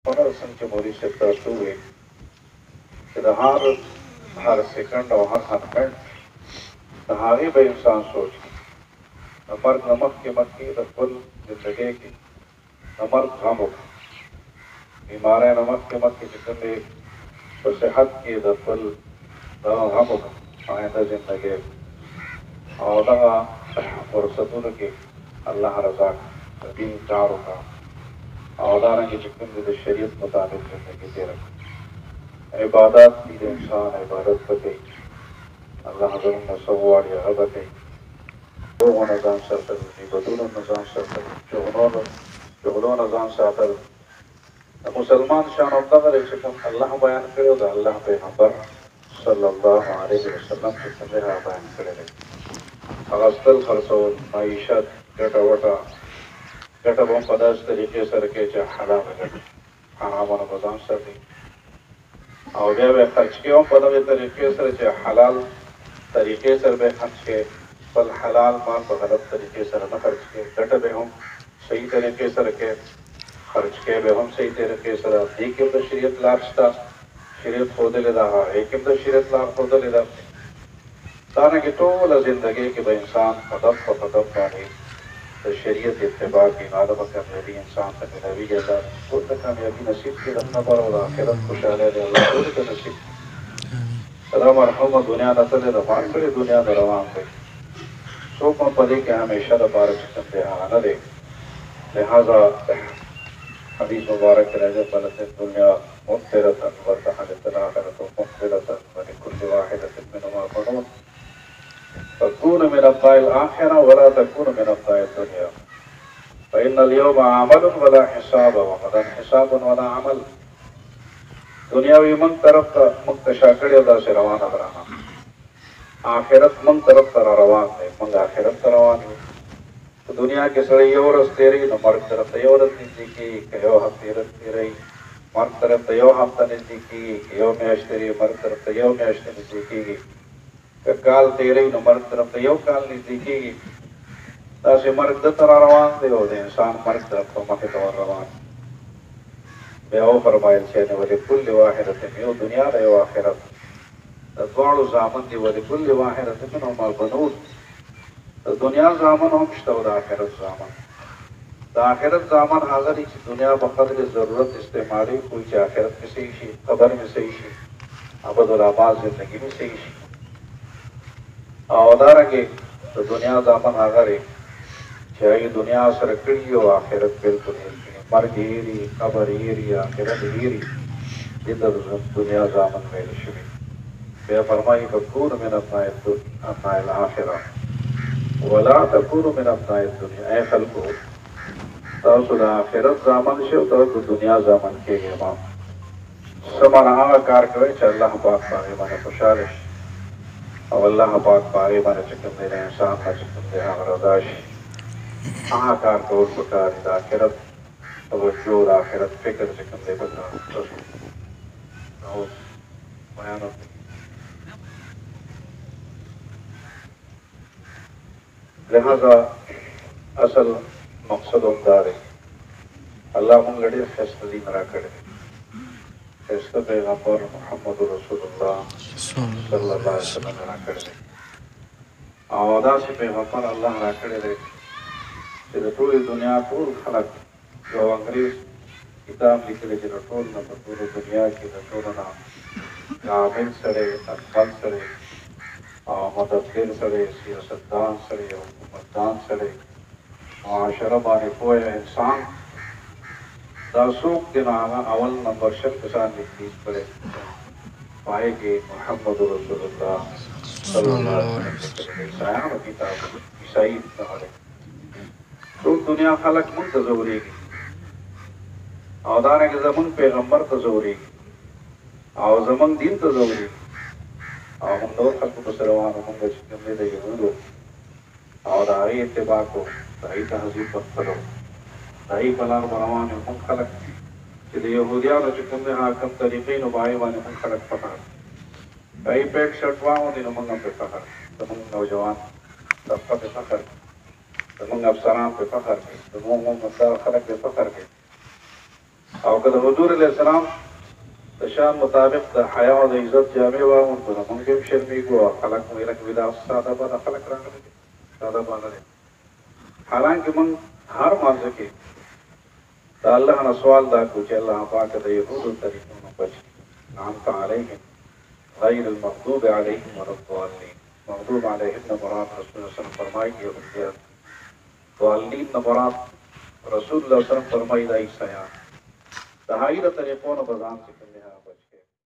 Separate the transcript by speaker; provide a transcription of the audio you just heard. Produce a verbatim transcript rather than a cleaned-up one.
Speaker 1: ونه څنګه موري چې تاسو وې چې د هر هر سکند او هر هر د هغې به انسان سوچ د مرګ نه مخکې مخکې د خپل زندګۍ کې د مرګ غم وکړي بیمارۍ نه مخکې مخکې چې کوم دی په صحت کې د خپل دغه غم وکړي آینده زندګۍ او دغه فرصتونو کې الله رضا د دین کار وکړه او دارنګې چې کوم دی د شریعت مطابق زندګي تېره کړه عبادات دي د انسان عبادت به کوي الله زموږ نه څه غواړي هغه به کوي دروغو نه ځان ساتل غیبتونو نه ځان ساتل جغلو نه ځان ساتل د مسلمان شان همدغه دی چې کوم الله بیان کړی او د الله پیغمبر صلی الله علیه وسلم چې کوم دی هغه بیان کړی دی اخیستل خرڅول معیشت ګټه وټه ګټه به هم په داسې طریقې سره کوي چې حلاله ګټه حرامونه به ځان ساتي او بیا به خرچ کوي هم په دغې طریقې سره چې حلال طریقې سره به خرچ کوي خپل حلال مال په غلط طریقې سره نه خرچ کوي ګټه به هم صحیح طریقې سره کوي خرچ کوي به هم صحیح طریقې سره دې کې هم د شریعت لار شته شریعت ښودلې ده هغې کې هم د شریعت لار ښودلې ده دارنګې ټوله زندګۍ کې به انسان هدف په هدف باندې د شریعت اتباع کوي نو هغه به کامیابي انسان ته ملوي الله ټول ته کامیابي نصیب کړي د قبر او د آخرت خوشحالۍ دی الله ټولو ته نصیب دا مرحومه دنیا نه تلې ده پاک کړې دنیا د روان دی څوک هم په دې کې همیشه دپاره چې کوم دی هغه نه دی لہذا حدیث مبارک کې راځي فلت الدنیا ممطرة وارتحلت الآخرة مقبلة ولكل واحدة منهما بنون فكون من أبناء الآخرة ولا تكون من أبناء الدنيا فإن اليوم عمل ولا حساب وغدا حساب ولا عمل دنیاوی من طرف ته موږ ته شا کړې او داسې روانه ګرانه آخرت من طرف ته را روان دی موږ آخرت ته روان یو په دنیا کې سړی یو ورځ تېروي نو مرګ طرف ته یو ورځ نږدې کېږي که یو هفتې ورځ تېروي مرګ طرف ته یو هفته نږدې کېږي که یو میاشت تېروي مرګ طرف ته یو میاشت نږدې کېږي که کال تېروي نو مرګ طرف ته یو کال نږدې کېږي داسې مرګ ده ته را روان دی او د انسان مرګ طرف ته مخې ته ور روان بیا وفرمایل چې یعنې ولکل واحدة یو دنیا ده یو آخرت د دواړو زامن دي ولکل واحدة منهما البنون د دنیا زامن هم شته او د آخرت زامن د آخرت زامن هغه دي چې دنیا په قدر ضرورت استعمالي کوي چې آخرت مې صحیح شي قبر مې صحیح شي ابدالآباد زندګي مې صحیح شي او دارنګې د دنیا زامن هغه دی چې هغې دنیا سره کړي او آخرت بلکل هېر کړي مرګ هېري قبر هېري آخرت هېري دې ته دنیا زامن ویل شوي بیا فرمایي فکون من ابناء الآخرة ولا تكونوا من ابناء الدنيا اے خلقو تاسو د آخرت زامن شئ او تاسو د دنیا زامن کېږئ ما څه معنی هغه کار کوئ چې الله پاک په هغې باندې خوشحاله شي او الله پاک په هغې باندې چې کوم دی د انسان نه چې کوم دی هغه رضا شي هغه کار کول پکار دي د آخرت توجه د آخرت فکر چې کوم دی پکار تاسو اوس بیان وکړئ لہذا اصل مقصد هم دا دی الله مونږ له ډېر ښایسته دین راکړی دی ښایسته پیغمبر محمد رسول الله صلی الله علیه وسلم راکړی دی او داسې پیغمبر الله راکړی دی چې د ټولې دنیا ټول خلک یو انګریز کتاب لیکلی چې د ټول نه په ټوله دنیا کې د ټولو نه عامل سړی اقبال سړی او مدبر سړی سیاستدان سړی او حکومتدان سړی معاشره باندې پوهه انسان دا څوک دی نو هغه اول نمبر شل کسان لیکلي کړی په هغې کې محمد رسول الله صلی الله علیه وسلم عیسایانو کتاب عیسایي دغه دی ټول دنیا خلک مونږ ته ځورېږي او دارنګې زمونږ پیغمبر ته ځورېږي او زمونږ دین ته ځورېږي او موږ نور خلکو پسې روان وو موږ چې کوم دی د یهودو او د هغې اتباع کوو د هغې تهذیب په خپلو د هغې په لار به روان یو موږ خلک چې د یهودیانو چې کوم دی هغه کوم طریقې نو په هغې باندې موږ خلک فخر د هغې پیټ شرټ واغوندي نو موږ هم پرې فخر زموږ نوجوان طبقه پرې فخر کوي زموږ افسران پرې فخر کوي زموږ دغه خلک پرې فخر کوي او که د حضور علیه السلام د شان مطابق د حیا او د عزت جامې واغوندو نو موږ هم شرمېږو او خلک مو ویله کوي دا ساده باده خلک راغلي دي ساده باده دی حالانکه موږ هر مانځه کې د الله نه سوال دا کوو چې الله پاک د یهودو طریقو نه بچ انعمت علیهم غیر المغضوب علیهم ولا الضالین مغضوب علیهم نه مراد رسول الله صلی الله علیه وسلم فرمایي یهودیان ضالین نه مراد رسول الله صلی الله علیه وسلم فرمایي دا عیسایان د هغې د طریقو نه به ځان څه کوي